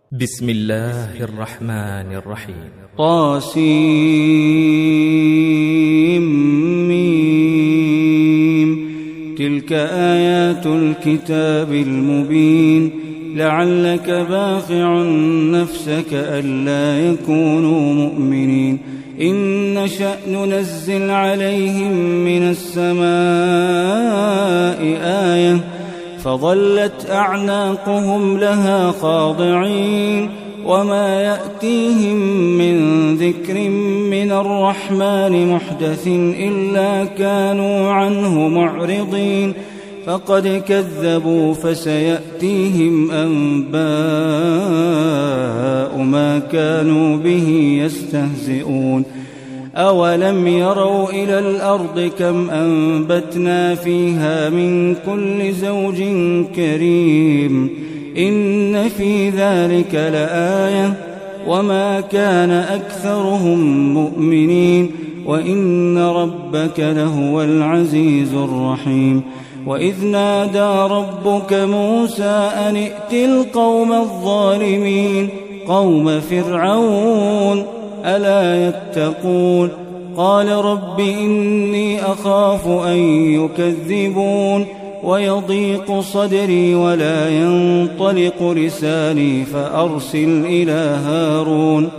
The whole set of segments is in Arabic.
بسم الله الرحمن الرحيم. طاسيم. تلك آيات الكتاب المبين. لعلك باخع نفسك ألا يكونوا مؤمنين. إن نشأ ننزل عليهم من السماء آية فظلت أعناقهم لها خاضعين وما يأتيهم من ذكر من الرحمن محدث إلا كانوا عنه معرضين. فقد كذبوا فسيأتيهم أنباء ما كانوا به يستهزئون. أولم يروا إلى الأرض كم أنبتنا فيها من كل زوج كريم إن في ذلك لآية وما كان أكثرهم مؤمنين وإن ربك لهو العزيز الرحيم. وإذ نادى ربك موسى أن ائت القوم الظالمين قوم فرعون ألا يتقون. قال رب إني أخاف أن يكذبون ويضيق صدري ولا ينطلق لساني فأرسل إلى هارون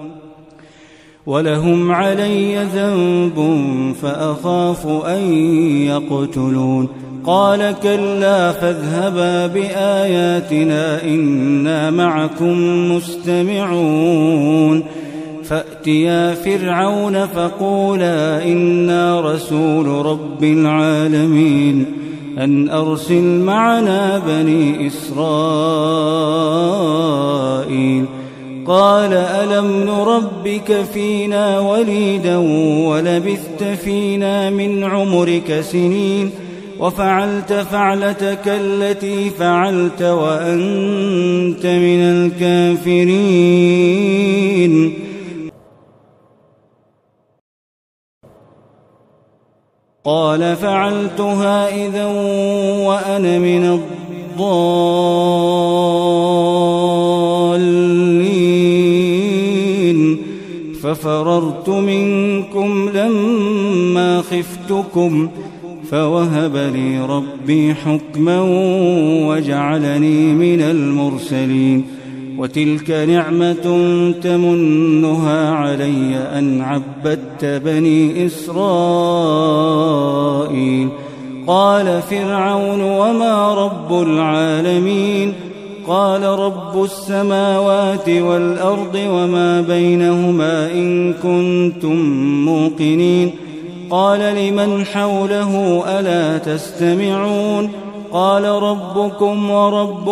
ولهم علي ذنب فأخاف أن يقتلون. قال كلا فاذهبا بآياتنا إنا معكم مستمعون. فأتيا فرعون فقولا إنا رسول رب العالمين أن أرسل معنا بني إسرائيل. قال ألم نربك فينا وليدا ولبثت فينا من عمرك سنين وفعلت فعلتك التي فعلت وأنت من الكافرين. قال فعلتها إذا وأنا من الضالين ففررت منكم لما خفتكم فوهب لي ربي حكما وجعلني من المرسلين. وتلك نعمة تمنها علي أن عبدت بني إسرائيل. قال فرعون وما رب العالمين. قال رب السماوات والأرض وما بينهما إن كنتم موقنين. قال لمن حوله ألا تستمعون. قال ربكم ورب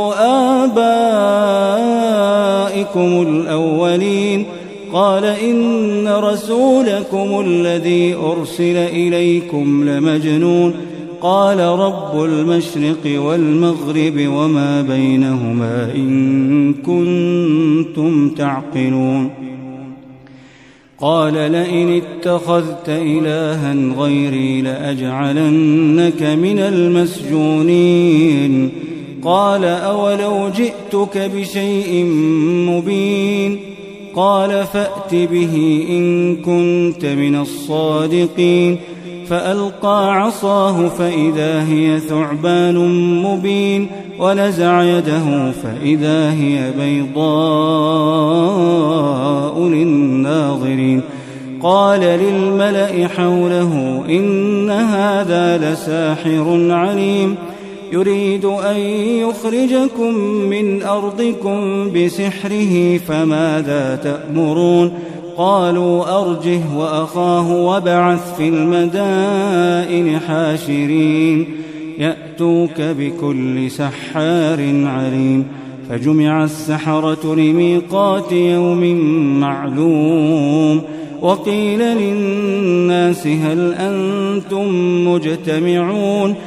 آبائكم الأولين. قال إن رسولكم الذي أرسل إليكم لمجنون. قال رب المشرق والمغرب وما بينهما إن كنتم تعقلون. قال لئن اتخذت إلها غيري لأجعلنك من المسجونين. قال أولو جئتك بشيء مبين. قال فأت به إن كنت من الصادقين. فألقى عصاه فإذا هي ثعبان مبين ونزع يده فإذا هي بيضاء للناظرين. قال للملأ حوله إن هذا لساحر عليم يريد أن يخرجكم من أرضكم بسحره فماذا تأمرون. قالوا أرجه وأخاه وابعث في المدائن حاشرين يأتوك بكل سحار عليم. فجمع السحرة لميقات يوم معلوم. وقيل للناس هل أنتم مجتمعون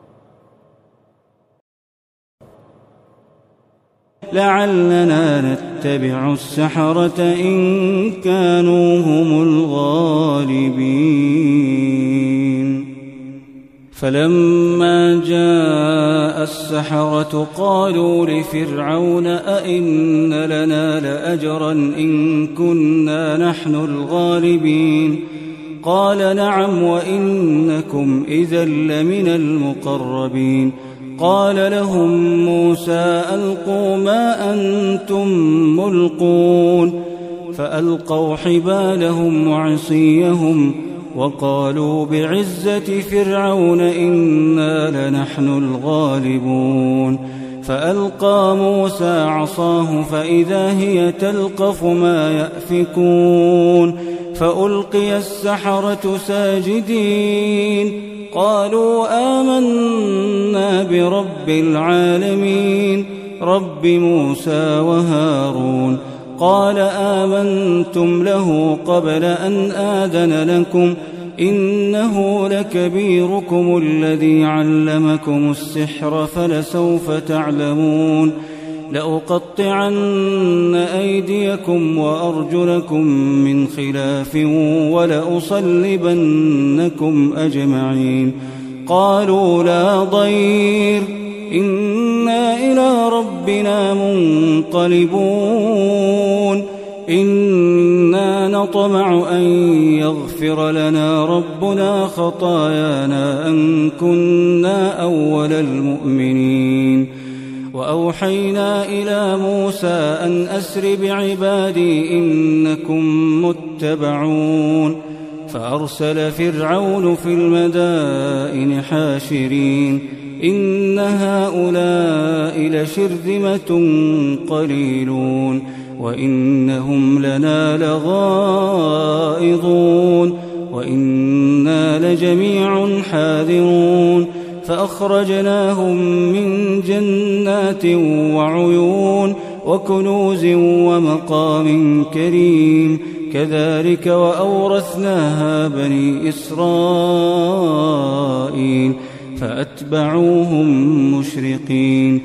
لعلنا نتبع السحرة إن كانوا هم الغالبين. فلما جاء السحرة قالوا لفرعون أئن لنا لأجرا إن كنا نحن الغالبين قال نعم وإنكم إذا لمن المقربين قال لهم موسى ألقوا ما أنتم ملقون فألقوا حبالهم وعصيهم وقالوا بعزة فرعون إنا لنحن الغالبون فألقى موسى عصاه فإذا هي تلقف ما يأفكون فألقي السحرة ساجدين قالوا آمنا برب العالمين رب موسى وهارون قال آمنتم له قبل أن آذن لكم إنه لكبيركم الذي علمكم السحر فلسوف تعلمون لأقطعن أيديكم وأرجلكم من خلاف ولأصلبنكم أجمعين قالوا لا ضير إنا إلى ربنا منقلبون إنا نطمع أن يغفر لنا ربنا خطايانا أن كنا أول المؤمنين وأوحينا إلى موسى أن أسر بعبادي إنكم متبعون فأرسل فرعون في المدائن حاشرين إن هؤلاء لشرذمة قليلون وإنهم لنا لغائظون وإنا لجميع حاذرون فأخرجناهم من جنات وعيون وكنوز ومقام كريم كذلك وأورثناها بني إسرائيل فأتبعوهم مشرقين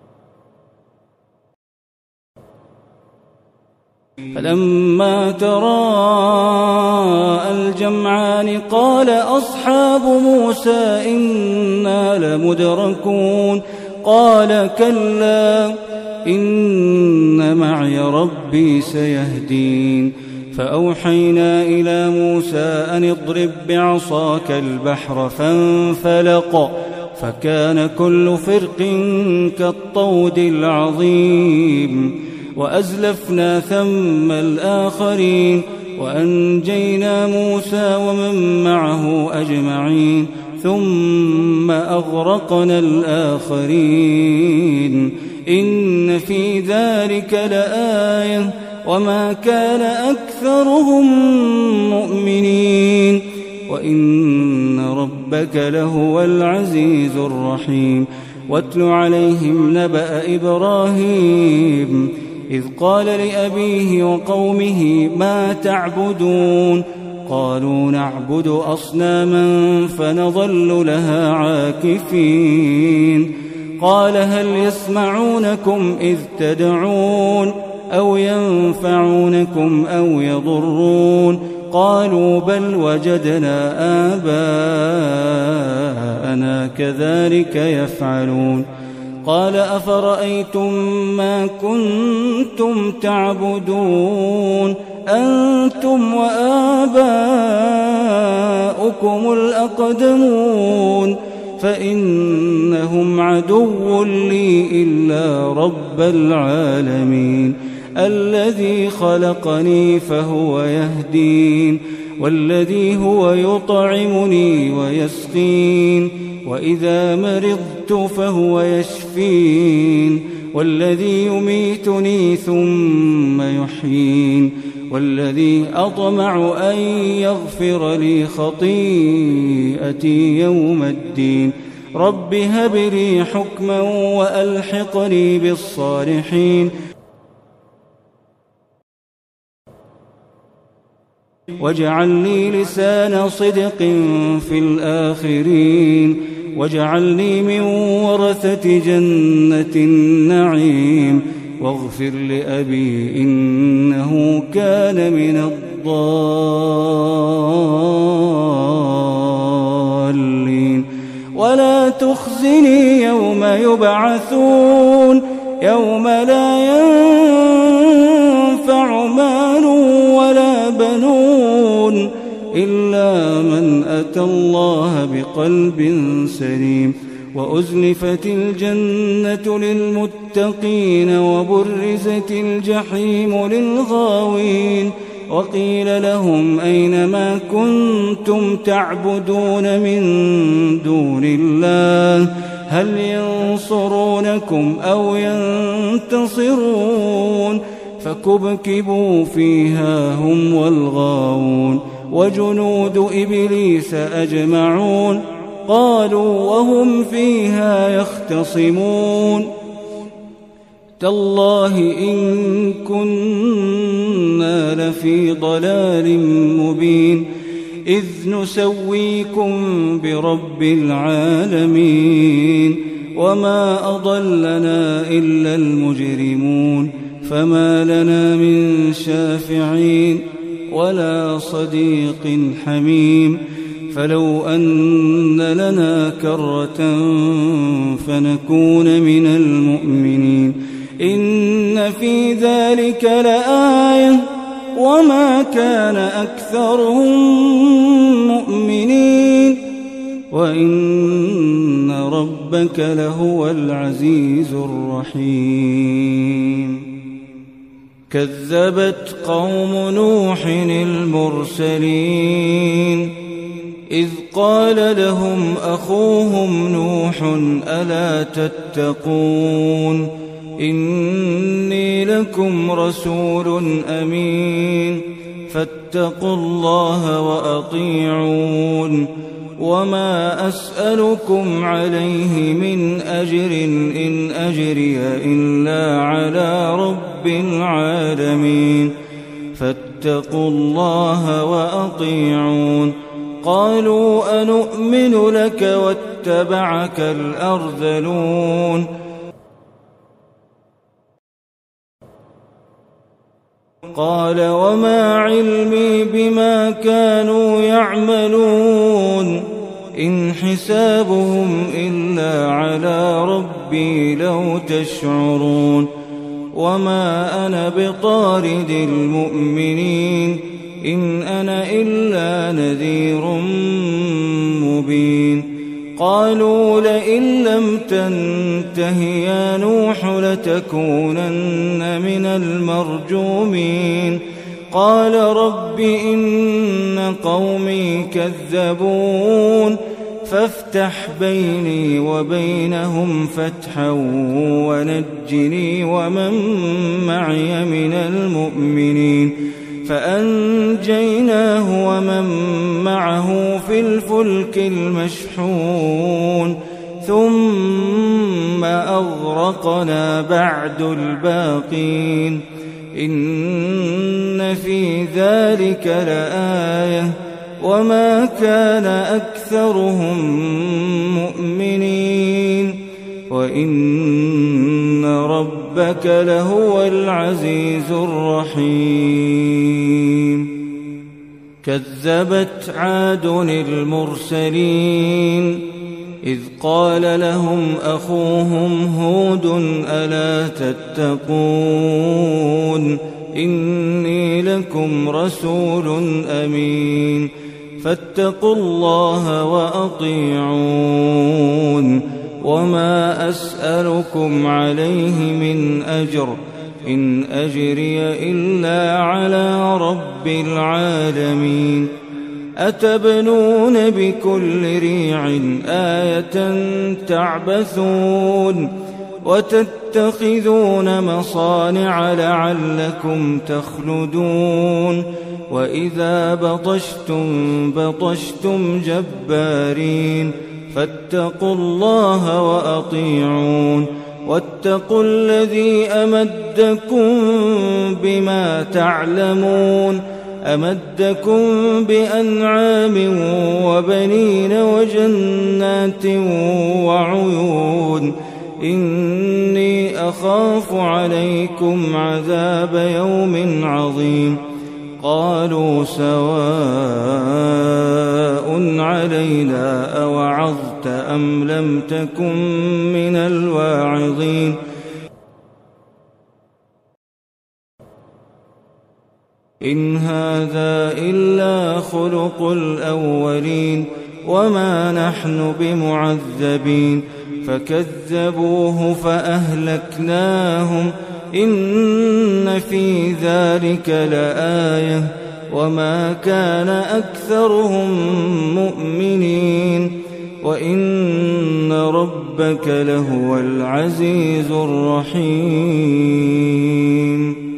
فلما تراءى الجمعان قال أصحاب موسى إنا لمدركون قال كلا إن معي ربي سيهدين فأوحينا إلى موسى أن اضرب بعصاك البحر فانفلق فكان كل فرق كالطود العظيم وأزلفنا ثم الآخرين وأنجينا موسى ومن معه أجمعين ثم أغرقنا الآخرين إن في ذلك لآية وما كان أكثرهم مؤمنين وإن ربك لهو العزيز الرحيم واتل عليهم نبأ إبراهيم إذ قال لأبيه وقومه ما تعبدون قالوا نعبد أصناما فنظل لها عاكفين قال هل يسمعونكم إذ تدعون أو ينفعونكم أو يضرون قالوا بل وجدنا آباءنا كذلك يفعلون قال أفرأيتم ما كنتم تعبدون أنتم وآباؤكم الأقدمون فإنهم عدو لي إلا رب العالمين الذي خلقني فهو يهدين والذي هو يطعمني ويسقين وإذا مرضت فهو يشفين والذي يميتني ثم يحيين والذي أطمع أن يغفر لي خطيئتي يوم الدين رب هب لي حكما وألحقني بالصالحين واجعل لي لسان صدق في الآخرين واجعلني من ورثة جنة النعيم واغفر لأبي إنه كان من الضالين ولا تخزني يوم يبعثون يوم لا ينفع مال ولا بنون إلا من أتى الله بقلب سليم وأزلفت الجنة للمتقين وبرزت الجحيم للغاوين وقيل لهم أين ما كنتم تعبدون من دون الله هل ينصرونكم أو ينتصرون فكبكبوا فيها هم والغاوون وجنود إبليس أجمعون قالوا وهم فيها يختصمون تالله إن كنا لفي ضلال مبين إذ نسويكم برب العالمين وما أضلنا إلا المجرمون فما لنا من شافعين ولا صديق حميم فلو أن لنا كرة فنكون من المؤمنين إن في ذلك لآية وما كان أكثرهم مؤمنين وإن ربك لهو العزيز الرحيم كذبت قوم نوح المرسلين إذ قال لهم أخوهم نوح ألا تتقون إني لكم رسول أمين فاتقوا الله وأطيعون وما أسألكم عليه من أجر إن أجري إلا على رب العالمين فاتقوا الله وأطيعون قالوا أنؤمن لك واتبعك الأرذلون قال وما علمي بما كانوا يعملون إن حسابهم إلا على ربي لو تشعرون وما أنا بطارد المؤمنين إن أنا إلا نذير مبين قالوا لئن لم تنته يا نوح لتكونن من المرجومين قال رب إن قومي كذبون فافتح بيني وبينهم فتحا ونجني ومن معي من المؤمنين فأنجيناه ومن معه في الفلك المشحون ثم أغرقنا بعد الباقين إن في ذلك لآية وما كان أكثرهم مؤمنين وإن ربك لهو العزيز الرحيم كذبت عاد المرسلين إذ قال لهم أخوهم هود ألا تتقون إني لكم رسول أمين فاتقوا الله وأطيعون وما أسألكم عليه من أجر إن أجري إلا على رب العالمين أتبنون بكل ريع آية تعبثون وتتخذون مصانع لعلكم تخلدون وإذا بطشتم جبارين فاتقوا الله وأطيعون واتقوا الذي أمدكم بما تعلمون أمدكم بأنعام وبنين وجنات وعيون إني أخاف عليكم عذاب يوم عظيم قالوا سواء علينا أوعظت وعظت أم لم تكن من الواعظين إن هذا إلا خلق الأولين وما نحن بمعذبين فكذبوه فأهلكناهم إن في ذلك لآية وما كان أكثرهم مؤمنين وإن ربك لهو العزيز الرحيم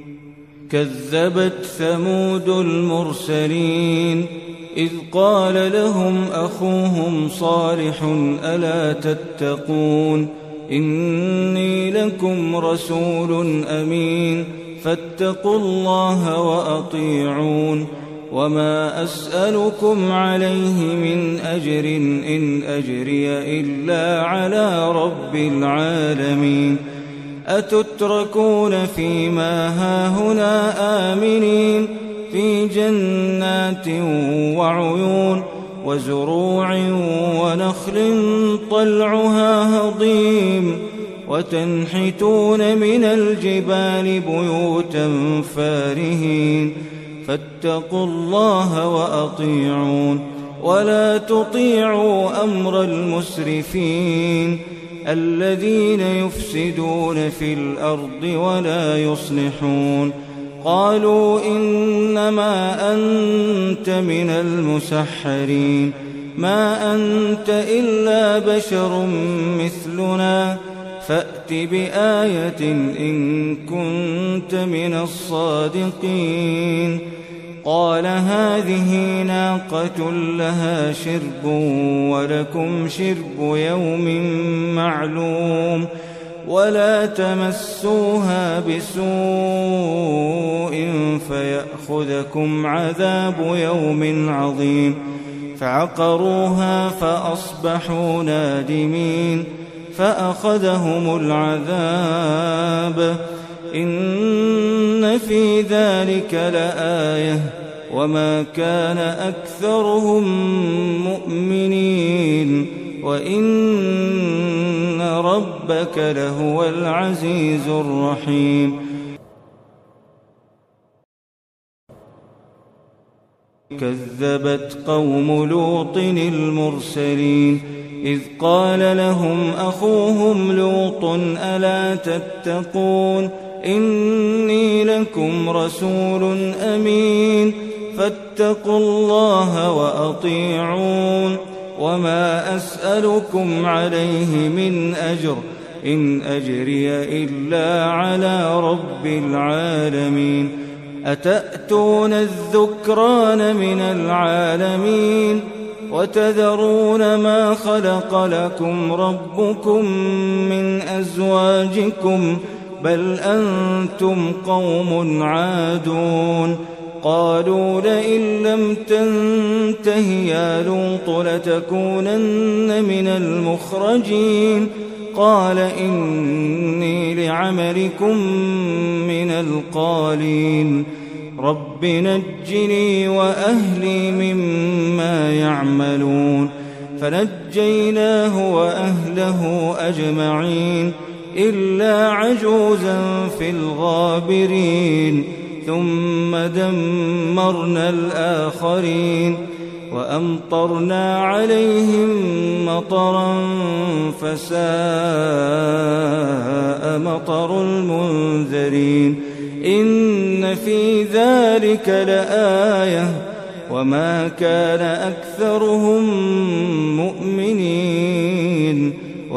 كذبت ثمود المرسلين إذ قال لهم أخوهم صالح ألا تتقون إني لكم رسول أمين فاتقوا الله وأطيعون وما أسألكم عليه من أجر إن أجري إلا على رب العالمين أتتركون فيما هاهنا آمنين في جنات وعيون وزروع ونخل طلعها هضيم وتنحتون من الجبال بيوتا فارهين فاتقوا الله وأطيعون ولا تطيعوا أمر المسرفين الذين يفسدون في الأرض ولا يصلحون قالوا إنما أنت من المسحرين ما أنت إلا بشر مثلنا فأت بآية إن كنت من الصادقين قال هذه ناقة لها شرب ولكم شرب يوم معلوم ولا تمسوها بسوء فيأخذكم عذاب يوم عظيم فعقروها فأصبحوا نادمين فأخذهم العذاب إن في ذلك لآية وما كان أكثرهم مؤمنين وإن ربك لهو العزيز الرحيم كذبت قوم لوط المرسلين إذ قال لهم أخوهم لوط ألا تتقون إني لكم رسول أمين فاتقوا الله وأطيعون وما أسألكم عليه من أجر إن أجري إلا على رب العالمين أتأتون الذكران من العالمين وتذرون ما خلق لكم ربكم من أزواجكم بل أنتم قوم عادون قالوا لئن لم تنته يا لوط لتكونن من المخرجين قال إني لعملكم من القالين رب نجني وأهلي مما يعملون فنجيناه وأهله أجمعين إلا عجوزا في الغابرين ثم دمرنا الآخرين وأمطرنا عليهم مطرا فساء مطر المنذرين إن في ذلك لآية وما كان أكثرهم مؤمنين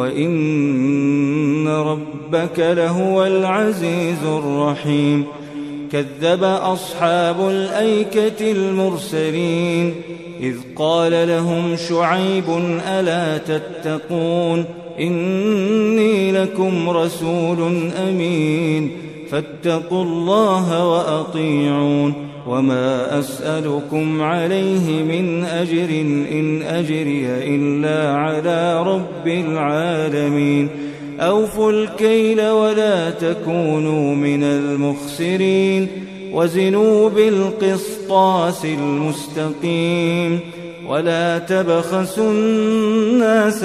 وإن ربك لهو العزيز الرحيم كذب أصحاب الأيكة المرسلين إذ قال لهم شعيب ألا تتقون إني لكم رسول أمين فاتقوا الله وأطيعون وما أسألكم عليه من أجر إن أجري إلا على رب العالمين أوفوا الكيل ولا تكونوا من المخسرين وزنوا بالقسطاس المستقيم ولا تبخسوا الناس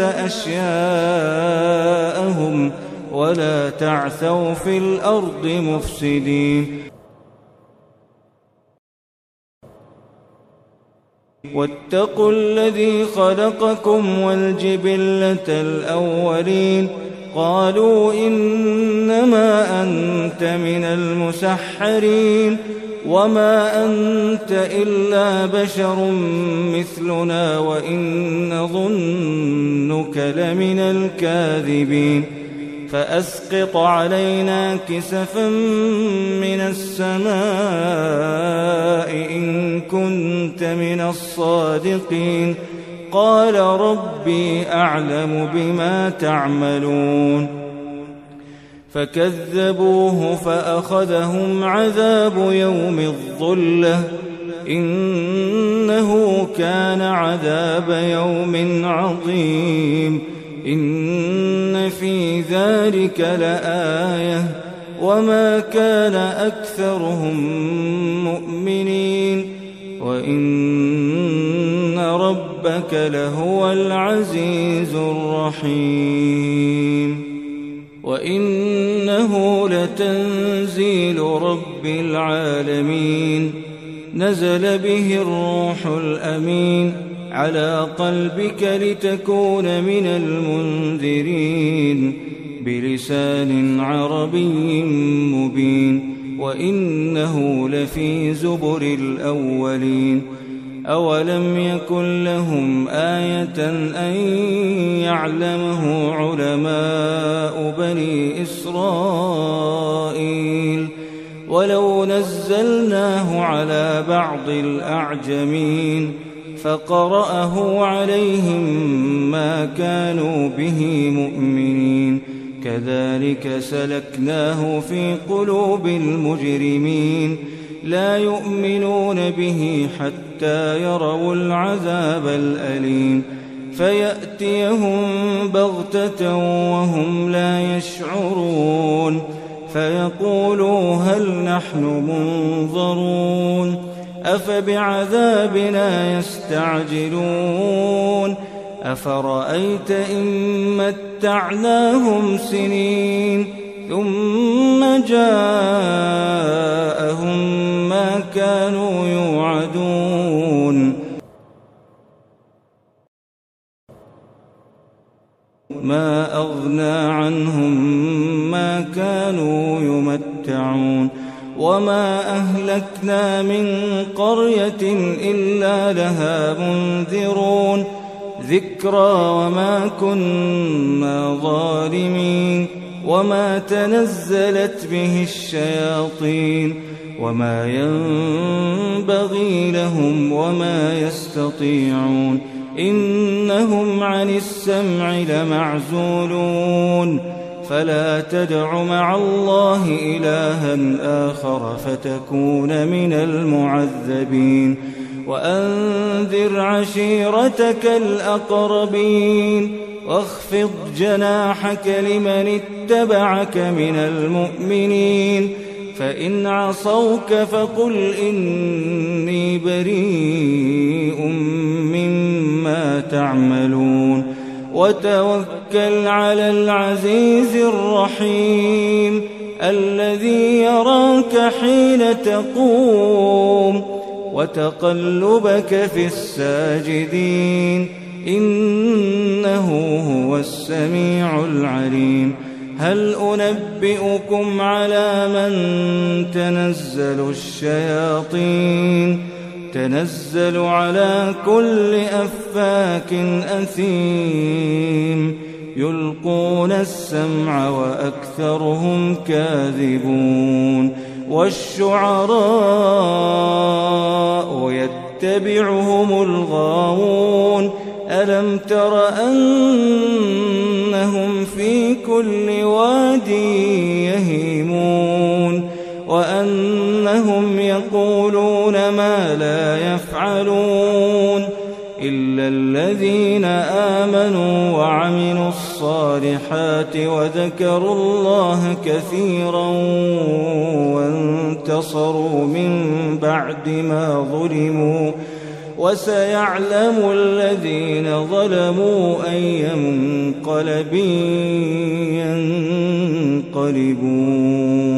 أشياءهم ولا تعثوا في الأرض مفسدين واتقوا الذي خلقكم والجبلة الأولين قالوا إنما أنت من المسحرين وما أنت إلا بشر مثلنا وإن نظنك لمن الكاذبين فأسقط علينا كسفا من السماء إن كنت من الصادقين قال ربي أعلم بما تعملون فكذبوه فأخذهم عذاب يوم الظلة إنه كان عذاب يوم عظيم إن في ذلك لآية وما كان أكثرهم مؤمنين وإن ربك لهو العزيز الرحيم وإنه لتنزيل رب العالمين نزل به الروح الأمين على قلبك لتكون من المنذرين بلسان عربي مبين وإنه لفي زبر الأولين أولم يكن لهم آية أن يعلمه علماء بني إسرائيل ولو نزلناه على بعض الأعجمين فقرأه عليهم ما كانوا به مؤمنين كذلك سلكناه في قلوب المجرمين لا يؤمنون به حتى يروا العذاب الأليم فيأتيهم بغتة وهم لا يشعرون فيقولوا هل نحن منظرون أفبعذابنا يستعجلون أفرأيت إن متعناهم سنين ثم جاءهم ما كانوا يوعدون ما أغنى عنهم ما كانوا يمتعون وما أهلكنا من قرية إلا لها منذرون ذكرى وما كنا ظالمين وما تنزلت به الشياطين وما ينبغي لهم وما يستطيعون إنهم عن السمع لمعزولون فلا تدع مع الله إلها آخر فتكون من المعذبين وأنذر عشيرتك الأقربين واخفض جناحك لمن اتبعك من المؤمنين فإن عصوك فقل إني بريء مما تعملون وتوكل على العزيز الرحيم الذي يراك حين تقوم وتقلبك في الساجدين إنه هو السميع العليم هل أنبئكم على من تنزل الشياطين تنزل على كل أفاك أثيم يلقون السمع وأكثرهم كاذبون والشعراء يتبعهم الغاوون ألم تر أنهم في كل واد يهيمون وأنهم يقولون ما لا يفعلون إلا الذين آمنوا وعملوا الصالحات وذكروا الله كثيرا وسيعلم الذين ظلموا أي منقلب ينقلبون.